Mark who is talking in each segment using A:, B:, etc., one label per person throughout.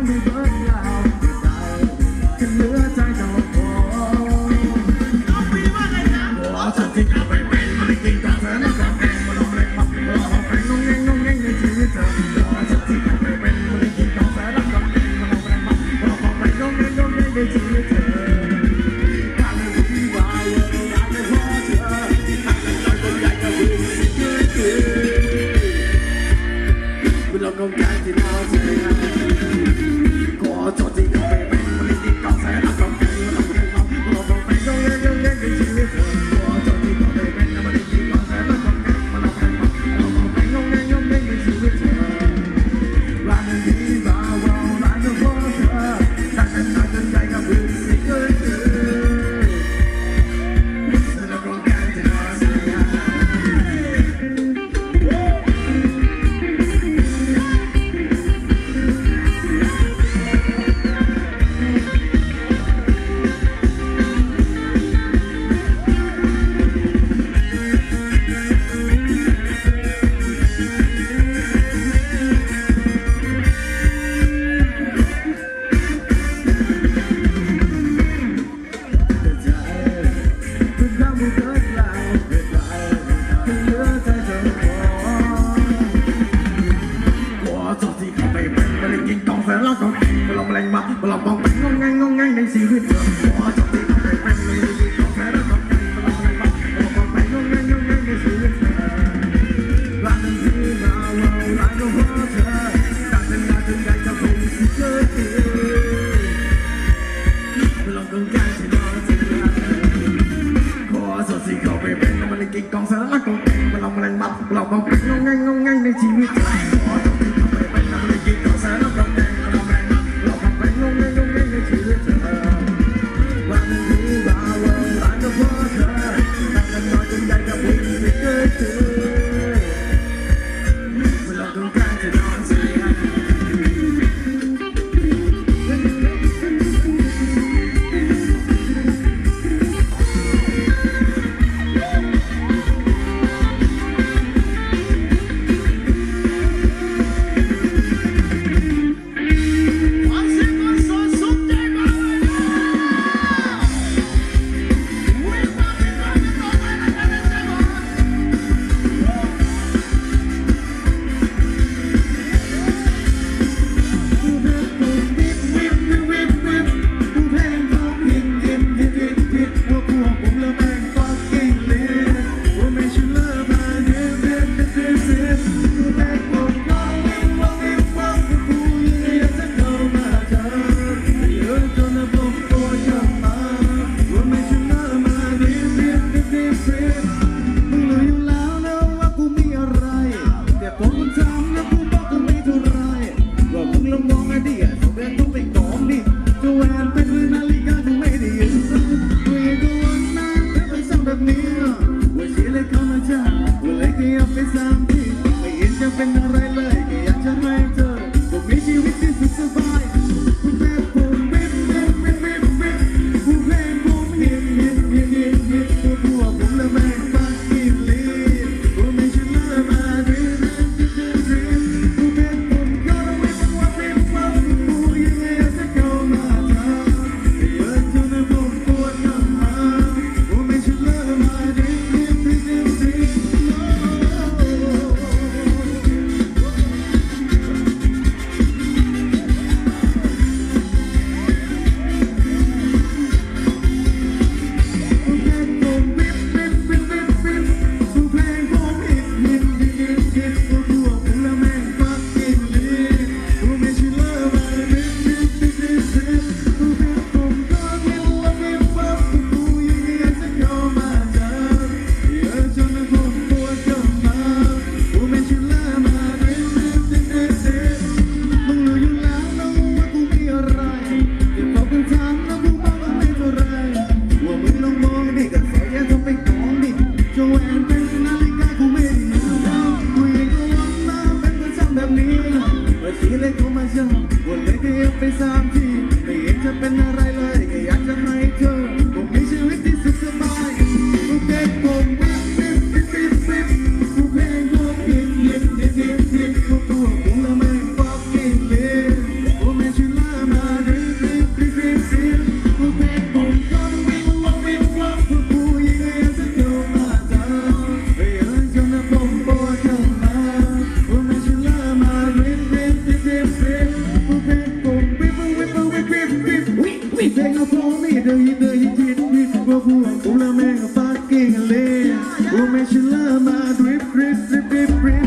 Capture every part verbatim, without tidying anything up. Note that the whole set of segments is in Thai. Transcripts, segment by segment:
A: ไม่เบิดยาวใจจะเหลือใจเจ้าของน้องปีว่าไงนะหัวฉันที่เอาไปเป็นมันได้กินกับเธอแล้วก็แกงมาลองเล่นมาลองไปงงแงงงงแงงในชีวิตเธอหัวฉันที่เอาไปเป็นมันได้กินกับเธอแล้วก็แกงมาลองเล่นมาลองไปงงแงงงงแงงในชีวิตเธอการเล่นที่ว่าอยากได้พอเธอการเล่นลอยก็อยากจะวิ่งเกินเกินไม่ลองงงแงงที่น่าเสียขอโทษที่เอาไปเป็นมันได้กินกับเธอแล้วก็แกงมาลองเล่นมาลองไปงงแงงงงแงงในชีวิตเธอขอโทษที่เอาไปเป็นมันได้กินกับเธอแล้วก็แกงมาลองเล่นมาลองไปงงแงงงงแงงในชีวิตเธอร้านนี้บ้าว่าร้านของเธอตั้งแต่ตั้งแต่ใจกับวิ่งเกินเกินไม่ลองงงแงงที่น่าเสียแล้วก็มาลองแรงมามาลองมองไปงงแงงงงแงงในชีวิตเธอขอจบที่ทำไปเป็นไม่ได้ดีก็แค่แล้วก็มาลองแรงมามาลองมองไปงงแงงงงแงงในชีวิตเธอร้านนี้มาว่าร้านของเธอตั้งแต่นาจนใหญ่จะเป็นสิ่งเกิดขึ้นมาลองงงแงงที่นอนที่ร้านขอจบที่เข้าไปเป็นมันได้กินกองเสือแล้วก็มาลองแรงมามาลองมองไปงงแงงงงแงงในชีวิตเธอขอจบที่เข้าไปเป็นมันได้กินกองเสือแล้วก็ Venga for me, do you do you did it? Go for Ula mega fucking lay. Oh, me she love my drip, drip, drip, drip, drip.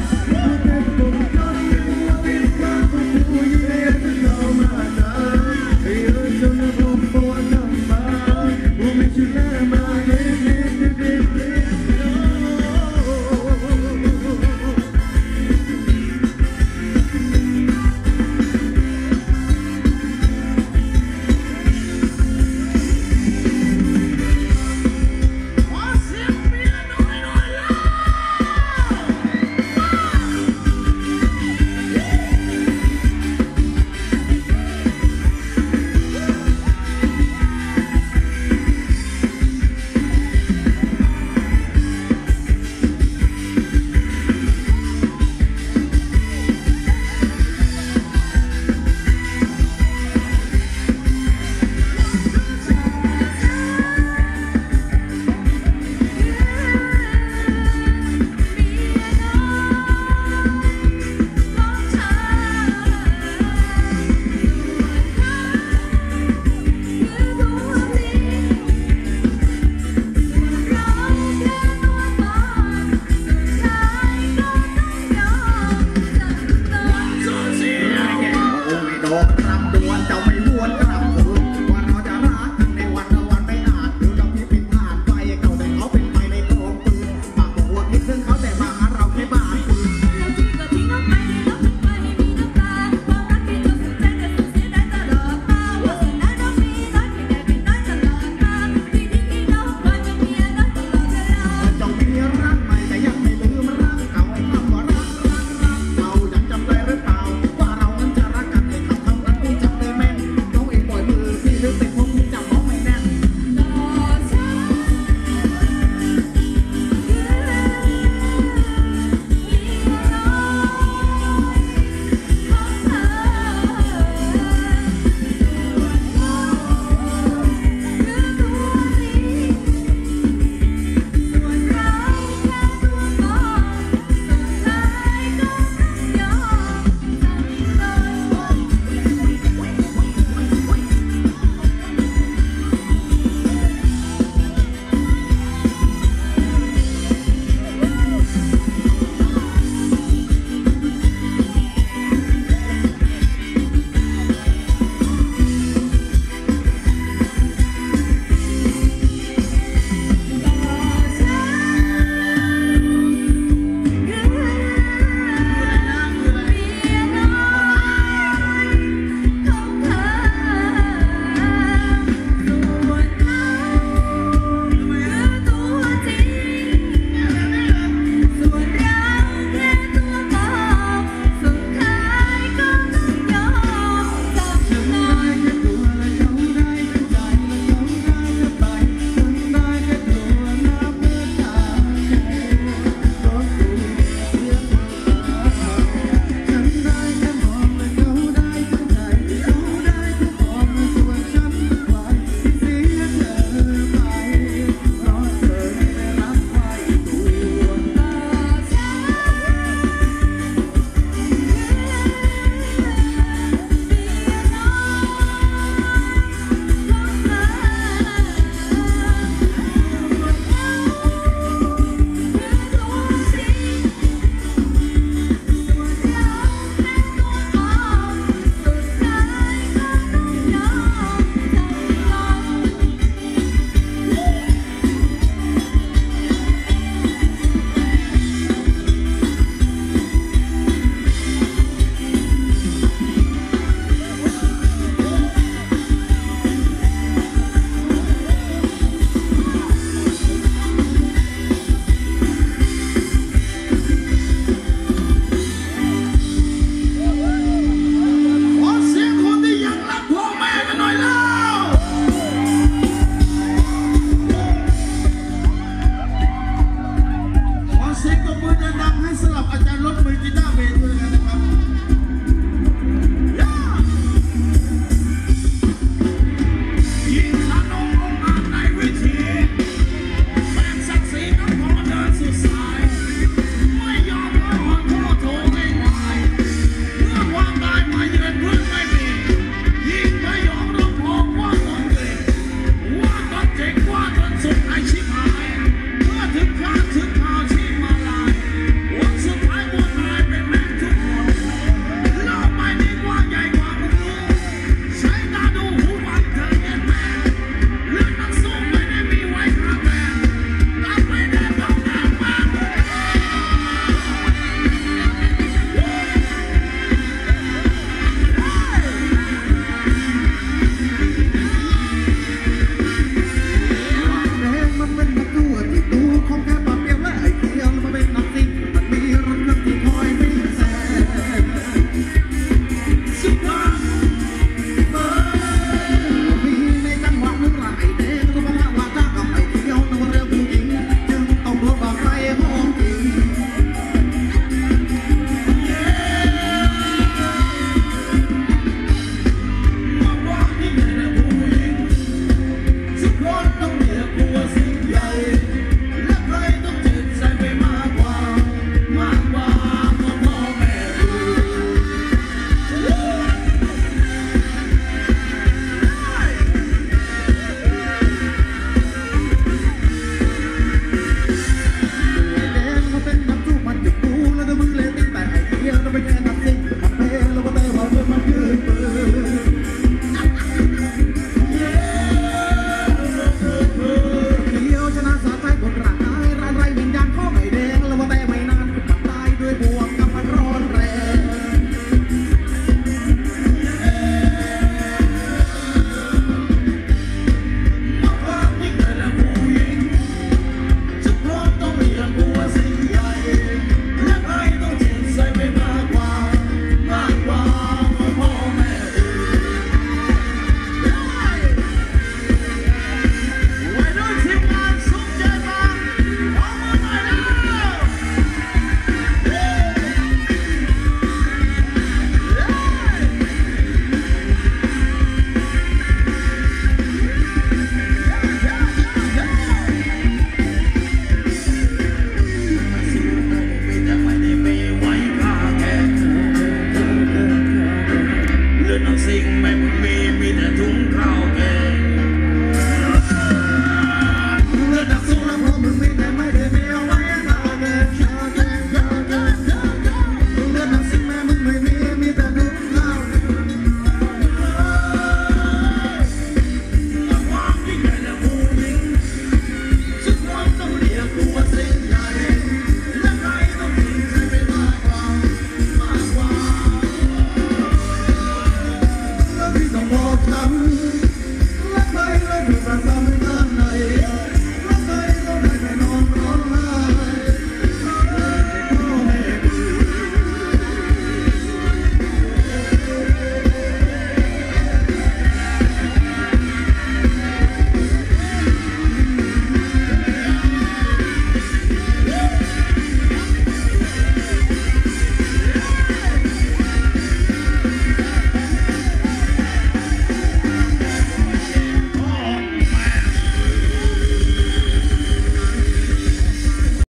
A: ทำ